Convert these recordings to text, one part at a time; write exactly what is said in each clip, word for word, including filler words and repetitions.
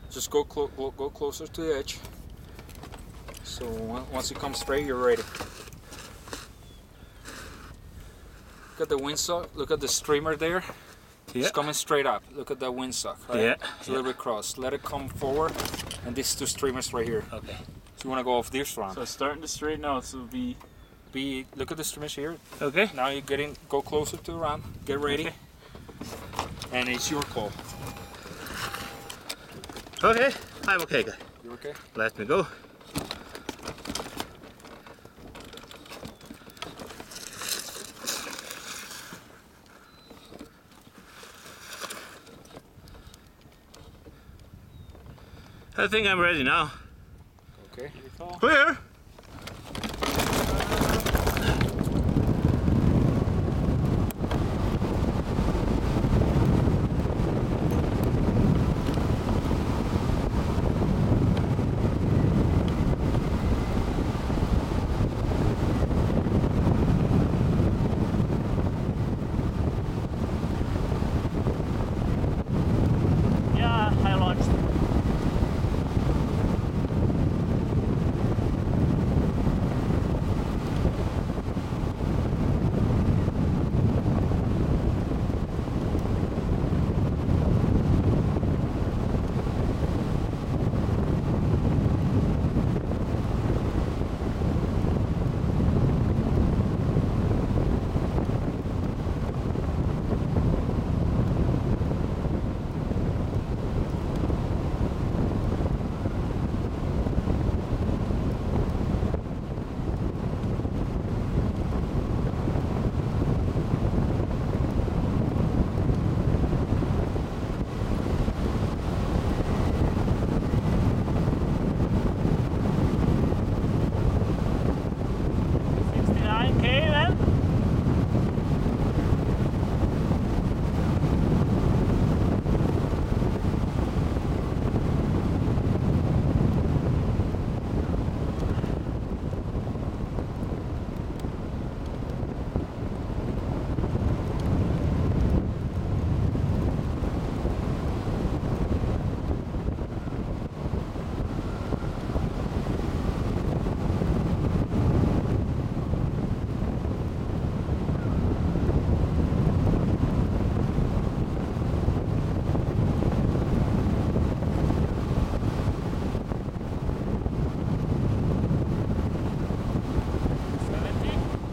Just go, clo go, go closer to the edge. So once it comes straight, you're ready. Look at the windsock. Look at the streamer there. Yeah. It's coming straight up. Look at that windsock. Right? Yeah. It's a little bit crossed. Let it come forward, and these two streamers right here. Okay. So you want to go off this round. So it's starting to straighten out. So it'll be. Be look at the streamers here. Okay. Now you're getting go closer to the ram. Get ready. Okay. And it's your call. Okay. I'm okay, guy. You okay? Let me go. I think I'm ready now. Okay. Clear. Yeah, I launched. sixty-nine K then? seventy?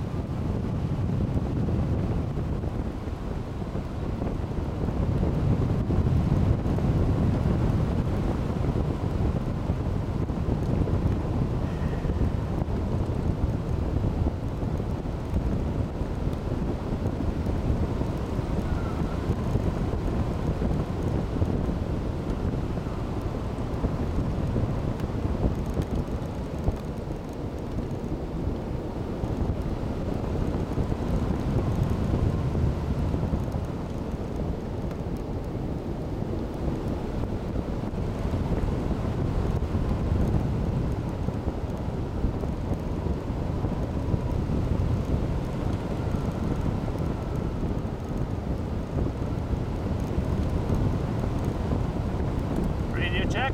Radio check.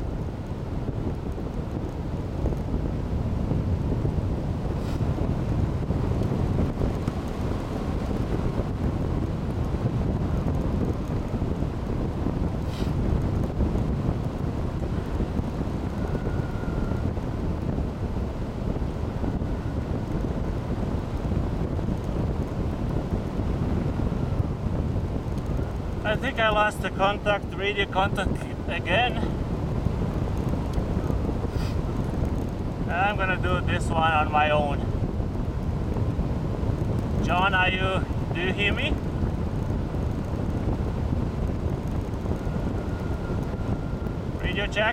I think I lost the contact, radio contact again. I'm gonna do this one on my own. John, are you, do you hear me? Radio check.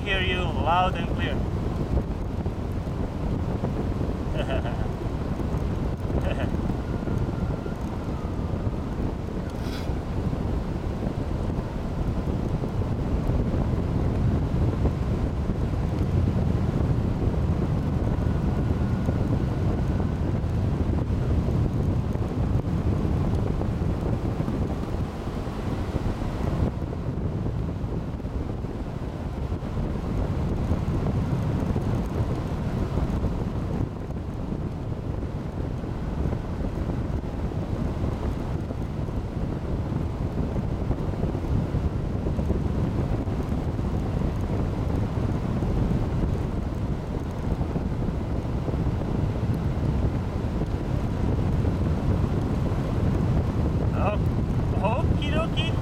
hear you loud and clear. Okie dokie.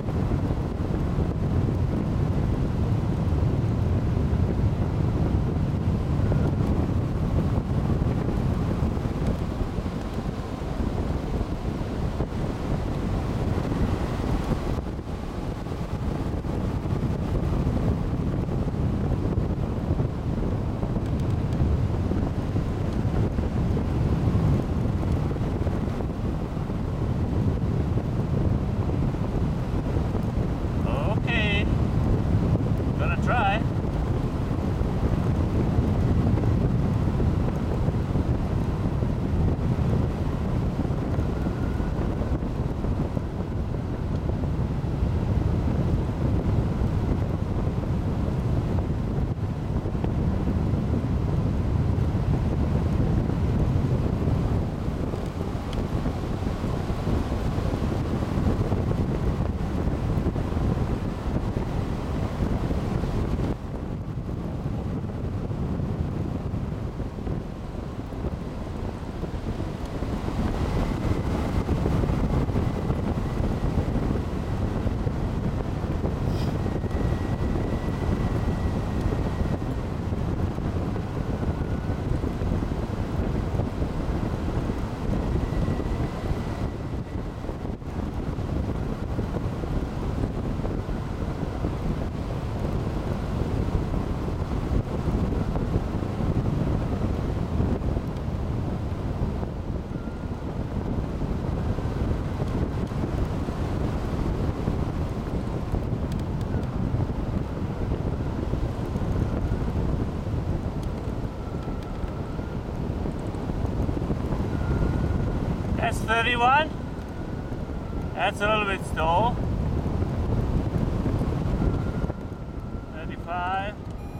Okay, gonna try. That's thirty-one. That's a little bit slow. thirty-five.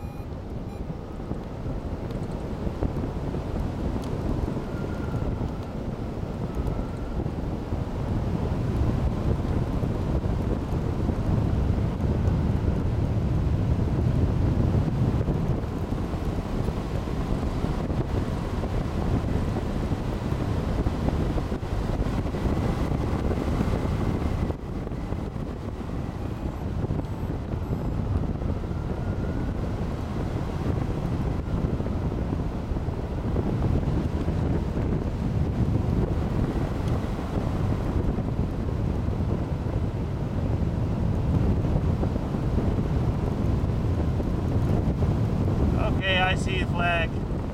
Okay, I see the flag.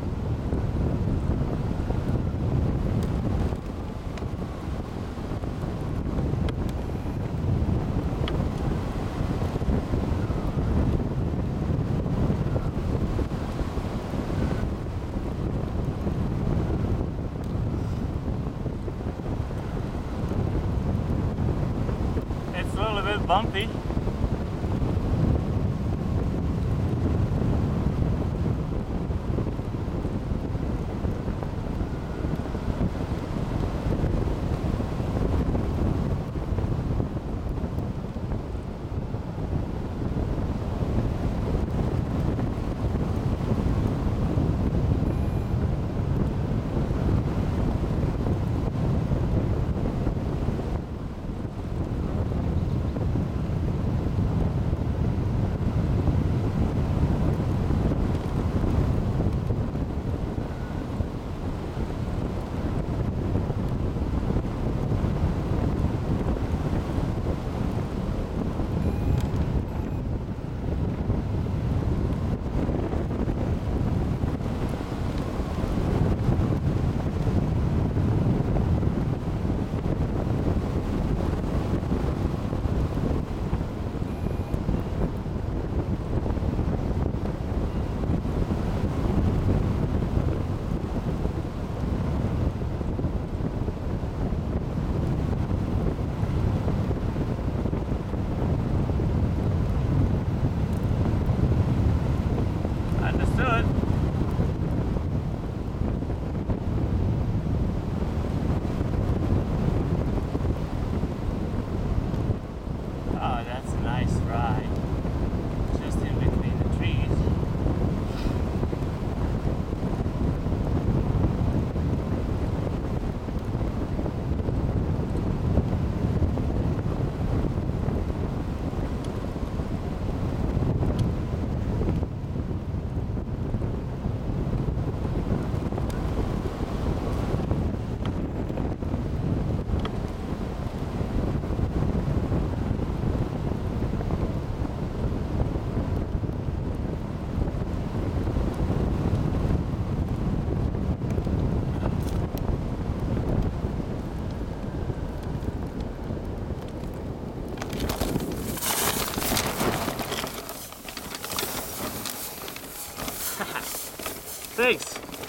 It's a little bit bumpy. Thanks.